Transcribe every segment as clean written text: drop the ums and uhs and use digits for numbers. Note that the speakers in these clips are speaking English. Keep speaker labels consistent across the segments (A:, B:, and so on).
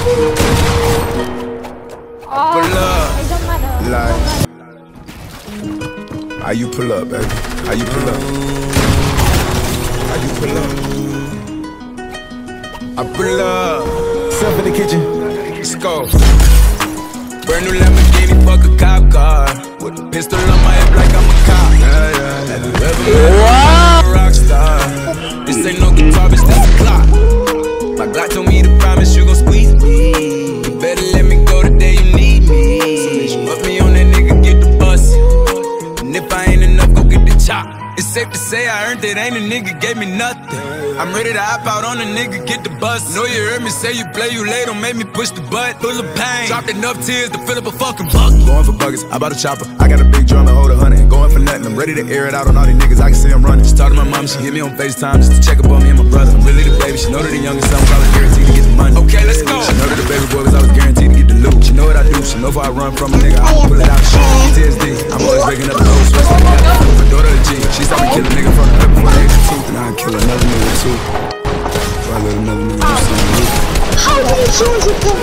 A: Pull up.
B: Like, how you pull up, baby? How you pull up? How you pull up? I pull up.
C: Self in the kitchen.
B: Let's go. Brand new Lamborghini, fuck a cop car. With a pistol on my hip like I'm a cop. Have you ever met a rock star? This ain't no guitar, bitch, this a clock. My Glock told me to promise you gon' squeeze me. You better let me go the day you need me. So bitch, put me on that nigga, get the bus. And if I ain't enough, go get the chop. It's safe to say I earned it, ain't a nigga gave me nothing. I'm ready to hop out on a nigga, get the bus. Know you heard me say you play, you late, don't make me push the butt. Full of pain, dropped enough tears to fill up a fucking bucket. Going for buckets, I bought a chopper. I got a big drum and hold 100. Ain't going for nothing, I'm ready to air it out on all these niggas, I can see them running. She talked to my mom, she hit me on FaceTime just to check up on me and my brother. I'm really the baby, she know that the youngest son was always guaranteed to get the money. Okay, let's go. She know that the baby boy was always guaranteed to get the loot. She know what I do, she know if I run from a nigga, I pull it out and shoot. PTSD, I'm always waking up the old sweats like I got my daughter a G. She saw me kill a nigga from the hood before the extra tooth. And I kill another nigga too. So I let another nigga do something.
D: How many songs you got?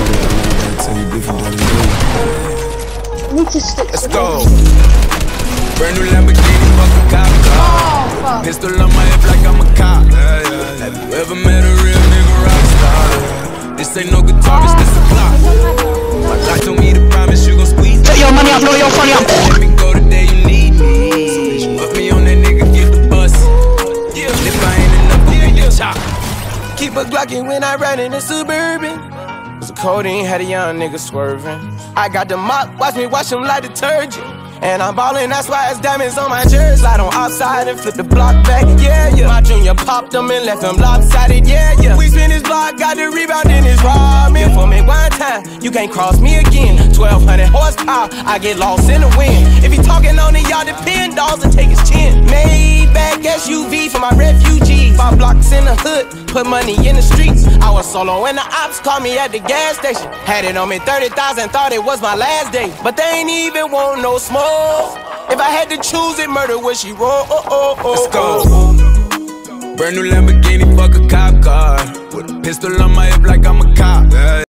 B: Let's go. Brand new Lamborghini, fuck a cop car. Pistol on my hip like I'm a cop. Have you ever met a real nigga rock star? This ain't no guitar, it's this a clock. My Glock told me to promise you gon' squeeze me.
C: Take your money up, blow your funny up.
B: Let me go the day you need me. So bitch, put me on that nigga, get the bus. And if I ain't enough, go get the chop.
E: Keep a Glockin' when I ride in the Suburban. Cause the codeine had a young nigga swerving. I got the mop, watch me wash him like detergent. And I'm ballin', that's why it's diamonds on my jersey. Slide on outside and flip the block back, yeah. My junior popped him and left him lopsided, yeah. We spin his block, got the rebound in his robbing. For me one time, you can't cross me again. 1200 horsepower, I get lost in the wind. If he talking on it, y'all depend, dolls and take his chin. Maybach SUV for my refugees. 5 blocks in the hood, put money in the streets. I was solo when the ops called me at the gas station. Had it on me 30,000, thought it was my last day. But they ain't even want no smoke. If I had to choose it, murder would she roll?
B: Let's go. Brand new Lamborghini, fuck a cop car. With a pistol on my hip like I'm a cop.